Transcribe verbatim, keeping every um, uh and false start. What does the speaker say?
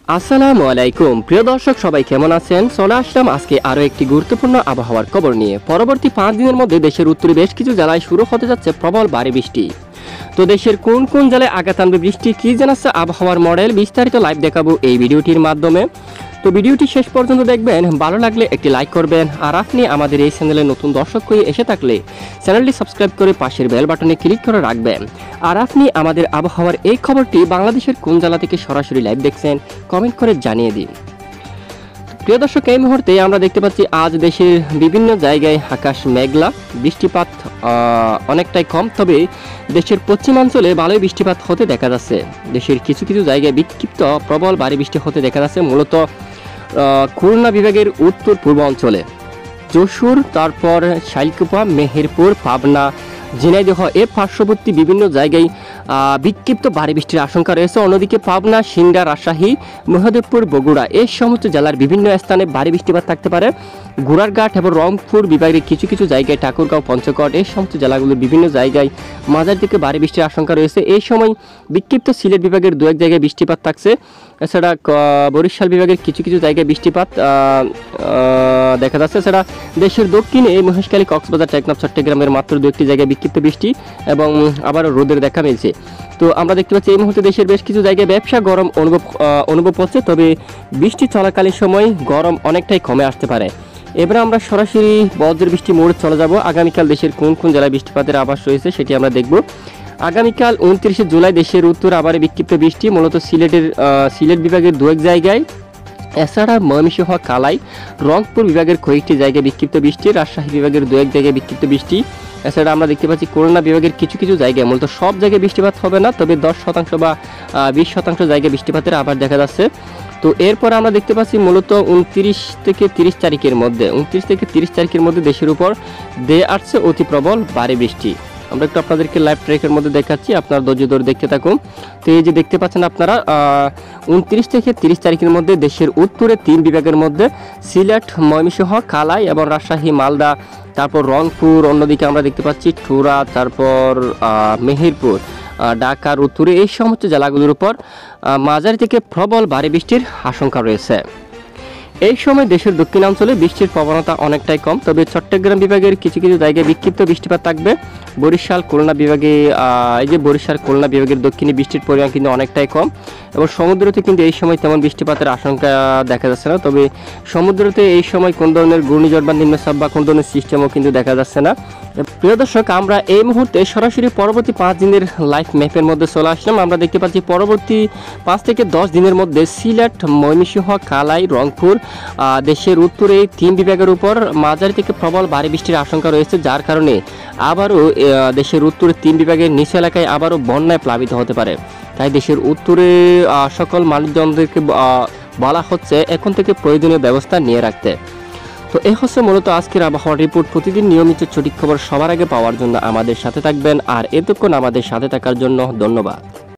আসসালামু আলাইকুম প্রিয় দর্শক, সবাই কেমন আছেন? চলে আসলাম আজকে আরো একটি গুরুত্বপূর্ণ আবহাওয়ার খবর নিয়ে। পরবর্তী পাঁচ দিনের মধ্যে দেশের উত্তরে বেশ কিছু জেলায় শুরু হতে যাচ্ছে প্রবল ভারী বৃষ্টি। তো দেশের কোন কোন জেলায় আঘাত আনবে বৃষ্টি, কি জানাচ্ছে আবহাওয়ার মডেল, বিস্তারিত লাইভ দেখাবো এই ভিডিওটির মাধ্যমে। তো ভিডিওটি শেষ পর্যন্ত দেখবেন, ভালো লাগলে একটি লাইক করবেন। আর আপনি আমাদের এই চ্যানেলে নতুন দর্শক হয়ে এসে থাকলে চ্যানেলটি সাবস্ক্রাইব করে পাশের বেল বাটনে ক্লিক করে রাখবেন। আর আপনি আমাদের আবহাওয়ার এই খবরটি বাংলাদেশের কোন জেলা থেকে সরাসরি লাইভ দেখছেন কমেন্ট করে জানিয়ে দিন। প্রিয় দর্শক, এই মুহূর্তে আমরা দেখতে পাচ্ছি আজ দেশের বিভিন্ন জায়গায় আকাশ মেঘলা, বৃষ্টিপাত অনেকটাই কম, তবে দেশের পশ্চিমাঞ্চলে ভালোই বৃষ্টিপাত হতে দেখা যাচ্ছে। দেশের কিছু কিছু জায়গায় বিক্ষিপ্ত প্রবল ভারী বৃষ্টি হতে দেখা যাচ্ছে, মূলত খুলনা বিভাগের উত্তর পূর্ব অঞ্চলে যশোর, তারপর শাইলকুপা, মেহেরপুর, পাবনা, ঝিনাইদহ এর পার্শ্ববর্তী বিভিন্ন জায়গায় বিক্ষিপ্ত ভারী বৃষ্টির আশঙ্কা রয়েছে। অন্যদিকে পাবনা, সিংড়া, রাজশাহী, মহদেবপুর, বগুড়া এই সমস্ত জেলার বিভিন্ন স্থানে ভারী বৃষ্টিপাত থাকতে পারে। গোড়ারঘাট এবং রংপুর বিভাগের কিছু কিছু জায়গায়, ঠাকুরগাঁও, পঞ্চগড় এই সমস্ত জেলাগুলোর বিভিন্ন জায়গায় মাঝারি থেকে ভারী বৃষ্টির আশঙ্কা রয়েছে। এই সময় বিক্ষিপ্ত সিলেট বিভাগের দু এক জায়গায় বৃষ্টিপাত থাকছে। এছাড়া বরিশাল বিভাগের কিছু কিছু জায়গায় বৃষ্টিপাত দেখা যাচ্ছে। এছাড়া দেশের দক্ষিণে মহেশখালী, কক্সবাজার, টেকনাফ, চট্টগ্রামের মাত্র দু একটি জায়গায় বিক্ষিপ্ত বৃষ্টি এবং আবারও রোদের দেখা মিলছে। তো আমরা দেখতে পাচ্ছি এই মুহূর্তে দেশের বেশ কিছু জায়গায় ব্যবসা গরম অনুভব অনুভব হচ্ছে, তবে বৃষ্টি চলাকালীন সময় গরম অনেকটাই কমে আসতে পারে। এবারে আমরা সরাসরি বজ্র বৃষ্টি মোড়ে চলে যাব। আগামীকাল দেশের কোন কোন জেলায় বৃষ্টিপাতের আভাস রয়েছে সেটি আমরা দেখব। আগামীকাল উনত্রিশে জুলাই দেশের উত্তর আবার বিক্ষিপ্ত বৃষ্টি, মূলত সিলেটের সিলেট বিভাগের দু এক জায়গায়, এছাড়া ময়মনসিংহ, কালাই, রংপুর বিভাগের কয়েকটি জায়গায় বিক্ষিপ্ত বৃষ্টি, রাজশাহী বিভাগের দু এক জায়গায় বিক্ষিপ্ত বৃষ্টি। এছাড়া আমরা দেখতে পাচ্ছি খুলনা বিভাগের কিছু কিছু জায়গায়, মূলত সব জায়গায় বৃষ্টিপাত হবে না, তবে দশ শতাংশ বা বিশ শতাংশ জায়গায় বৃষ্টিপাতের আবার দেখা যাচ্ছে। তো এরপর আমরা দেখতে পাচ্ছি মূলত উনত্রিশ থেকে তিরিশ তারিখের মধ্যে উনত্রিশ থেকে তিরিশ তারিখের মধ্যে দেশের উপর দিয়ে আসছে অতি প্রবল ভারী বৃষ্টি। আমরা একটু আপনাদেরকে লাইভ ট্র্যাকের মধ্যে দেখাচ্ছি, আপনারা ধৈর্য ধরে দেখতে থাকুন। তো এই যে দেখতে পাচ্ছেন আপনারা, উনত্রিশ থেকে তিরিশ তারিখের মধ্যে দেশের উত্তরে তিন বিভাগের মধ্যে সিলেট, ময়মনসিংহ, কালাই এবং রাজশাহী, মালদা, তারপর রংপুর, অন্যদিকে আমরা দেখতে পাচ্ছি ঠুরা, তারপর মেহেরপুর, ঢাকার উত্তরে এই সমস্ত জেলাগুলোর উপর মাঝারি থেকে প্রবল ভারী বৃষ্টির আশঙ্কা রয়েছে। এই সময় দেশের দক্ষিণাঞ্চলে বৃষ্টির প্রবণতা অনেকটাই কম, তবে চট্টগ্রাম বিভাগের কিছু কিছু জায়গায় বিক্ষিপ্ত বৃষ্টিপাত থাকবে। বরিশাল, খুলনা বিভাগে এই যে বরিশাল, খুলনা বিভাগের দক্ষিণে বৃষ্টির পরিমাণ কিন্তু অনেকটাই কম, এবং সমুদ্রতে কিন্তু এই সময় তেমন বৃষ্টিপাতের আশঙ্কা দেখা যাচ্ছে না। তবে সমুদ্রতে এই সময় কোন ধরনের ঘূর্ণিঝড় বা নিম্নচাপ বা কোন ধরনের সিস্টেমও কিন্তু দেখা যাচ্ছে না। প্রিয় দর্শক, আমরা এই মুহূর্তে সরাসরি পরবর্তী পাঁচ দিনের লাইভ ম্যাপের মধ্যে চলে আসলাম। আমরা দেখতে পাচ্ছি পরবর্তী পাঁচ থেকে দশ দিনের মধ্যে সিলেট, ময়মনসিংহ, কালাই, রংপুর দেশের উত্তরে এই তিন বিভাগের উপর মাঝারি থেকে প্রবল ভারী বৃষ্টির আশঙ্কা রয়েছে, যার কারণে আবারও দেশের উত্তরের তিন বিভাগের নিচু এলাকায় আবারও বন্যায় প্লাবিত হতে পারে। তাই দেশের উত্তরে সকল মানুষজনদেরকে বলা হচ্ছে এখন থেকে প্রয়োজনীয় ব্যবস্থা নিয়ে রাখতে। তো এই হচ্ছে মূলত আজকের আবহাওয়া রিপোর্ট। প্রতিদিন নিয়মিত সঠিক খবর সবার আগে পাওয়ার জন্য আমাদের সাথে থাকবেন, আর এতক্ষণ আমাদের সাথে থাকার জন্য ধন্যবাদ।